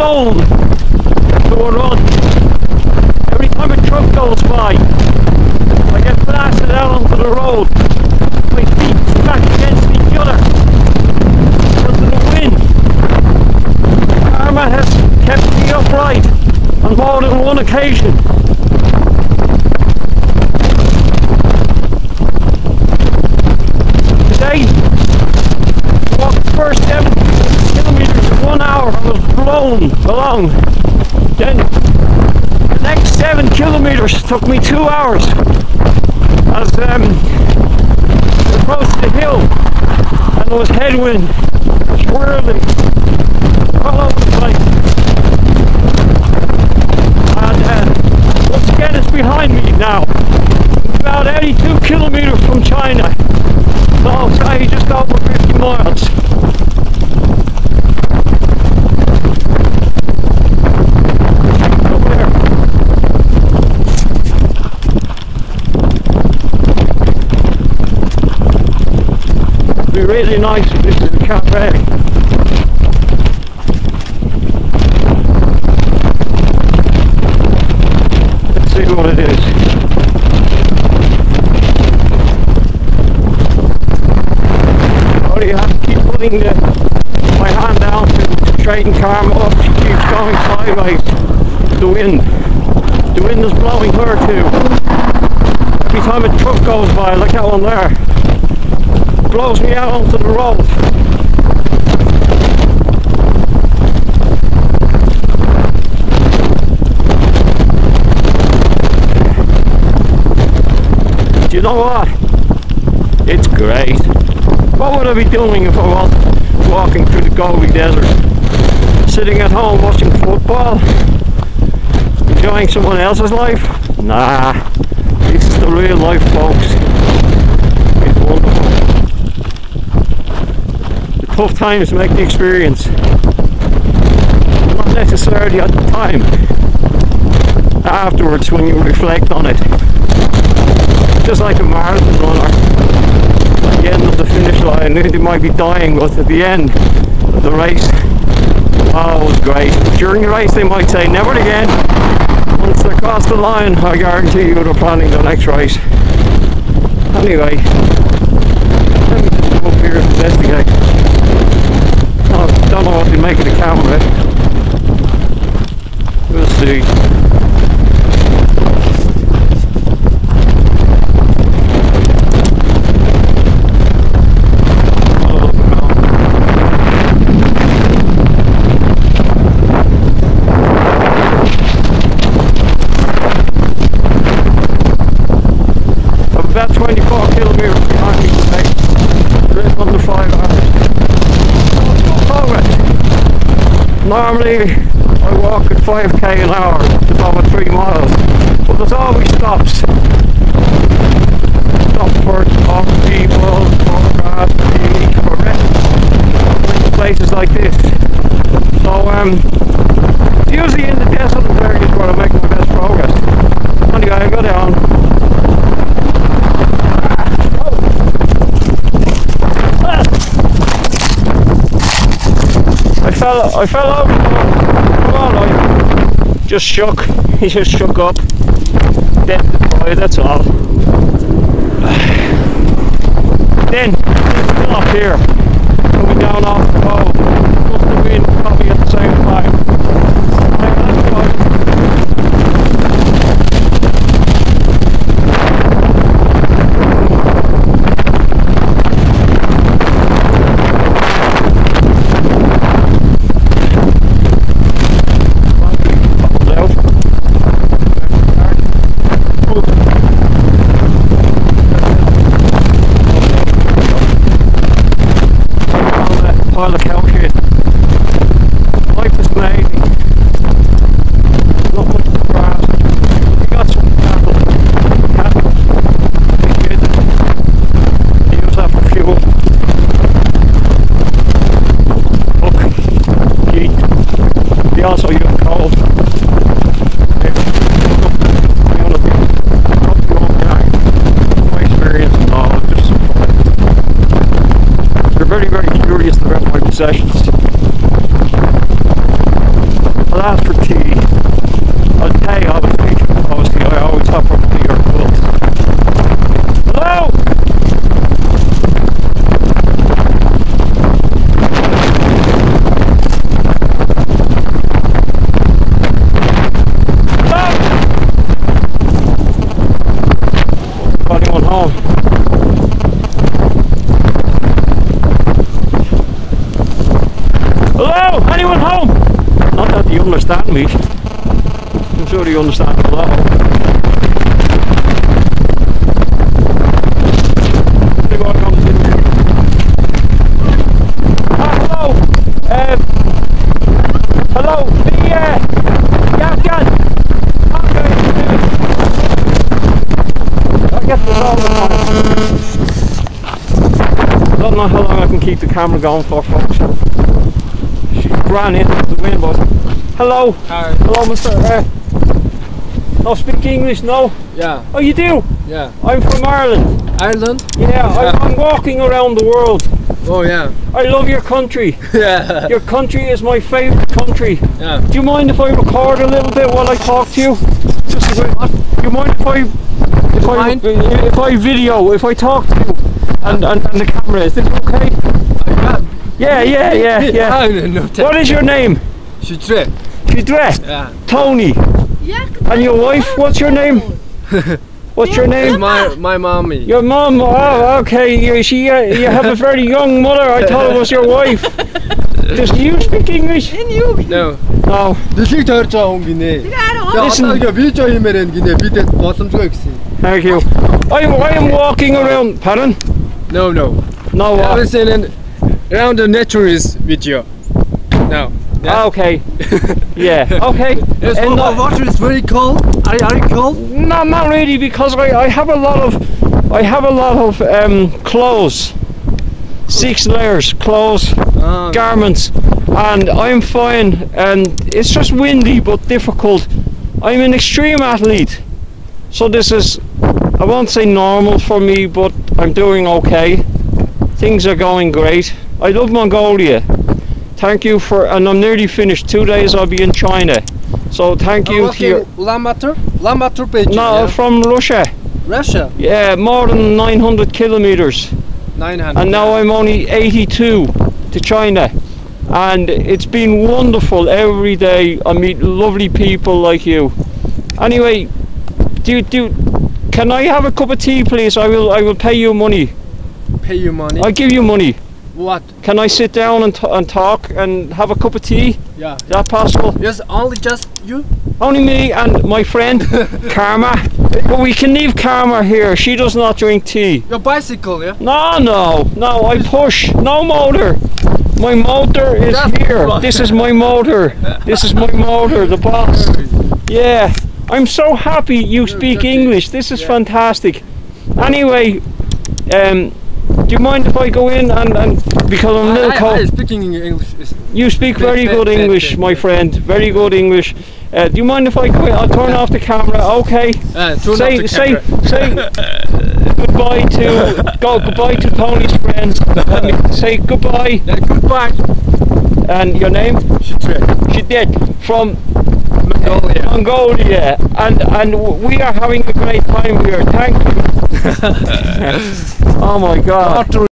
blown to a run. Every time a truck goes by, I get blasted out onto the road. My feet smack against each other because of the wind. Karma has kept me upright on more than one occasion. Today, I walked the first 7 kilometers in 1 hour. I was blown along. Then the next 7 kilometers took me 2 hours as I approached the hill, and there was headwind, swirling all over the place. And once again, it's behind me now. I'm about 82 kilometers from China, so say just over 50 miles. It'd be really nice if this is a cafe. Let's see what it is. Oh, you have to keep putting my hand down to straighten Karma up. She keeps going sideways. The wind is blowing her too. Every time a truck goes by, like that one there, blows me out onto the road. Do you know what? It's great. What would I be doing if I was walking through the Gobi Desert? Sitting at home watching football? Enjoying someone else's life? Nah, this is the real life, folks. It's wonderful. Tough times make the experience, not necessarily at the time, afterwards when you reflect on it. Just like a marathon runner, at the end of the finish line, they might be dying, but at the end of the race, wow, it was great. During the race they might say never again. Once they cross the line, I guarantee you they're planning the next race. Anyway, let me just go up here and investigate. I don't know what to make of the camera. We'll see. I'm about 24 kilometers behind me today. Less under 5 hours. Normally I walk at 5k an hour, it's about 3 miles, but there's always stops. Stop for talk to people, for grass, for eat, for rest, places like this. So usually in the desert areas where I make my best progress. Anyway, I go down. I fell over. Come on, I just shook. He just shook up. Dead boy, that's all. Then still up here, coming down off the road. Must have been probably at the same time. Pile of cow shit. Life is amazing. Not much grass. We got some cattle. Shit. They use that for fuel. Look, heat. They also use coal. My experience and knowledge is very, very curious about my possessions. I'll ask for tea. I'll pay, obviously, I always offer money or goods. Hello? Hello? Anyone home? Hello? Anyone home? Not that you understand me. I'm sure you understand hello. Hello. Hello. The Afghan. I get this all the time. I don't know how long I can keep the camera going for, folks. She ran into the wind, but hello. Hi. Hello, Mr. No, speak English, no? Yeah. Oh, you do? Yeah. I'm from Ireland. Ireland? Yeah, I'm walking around the world. Oh yeah. I love your country. Yeah. Your country is my favourite country. Yeah. Do you mind if I record a little bit while I talk to you? Just a bit. Do you mind if I video, if I talk to you and the camera? Is this okay? Yeah. What is your name? Shidre. Shidre. Yeah. Tony. And your wife? What's your name? What's your name? My mommy. Your mom. Oh, okay. You have a very young mother. I thought it was your wife. Do you speak English? No. No. Дэлхийг тойрч байгаа хүн гинэ. Listen. Одоо видео хиймээр гинэ бидэд боломжгүй гэсэн. Thank you. I am walking around. Pardon? No. No. I was saying around the nature is video. No. Yeah. Okay. Yeah. Okay. Yes, And water is very cold. Are you cold? No, not really, because I have a lot of clothes. 6 layers clothes, garments, and I'm fine. And it's just windy but difficult. I'm an extreme athlete, so this is, I won't say normal for me, but I'm doing okay. Things are going great. I love Mongolia. Thank you for, and I'm nearly finished. 2 days I'll be in China. So thank you to your... Ulaanbaatar page. No, yeah. from Russia. Russia? Yeah, more than 900 kilometers. 900. And now I'm only 82 to China. And it's been wonderful every day. I meet lovely people like you. Anyway, can I have a cup of tea, please? I will pay you money. Pay you money? I'll give you money. What? Can I sit down and talk and have a cup of tea? Yeah. Is that possible? Yes, only just you? Only me and my friend Karma. But we can leave Karma here. She does not drink tea. Your bicycle, yeah? No, I push. No motor. My motor is here. This is my motor. This is my motor, the boss. Yeah. I'm so happy you speak English. This is fantastic. Anyway, do you mind if I go in and because I'm a little cold? I speaking English. You speak very good English, my friend. Very good English. Do you mind if I go in? I'll turn off the camera. Okay. Say goodbye to Tony's friends. Let me say goodbye. Goodbye. And your name? Shidre from Mongolia. And we are having a great time here. Thank you. Oh my God.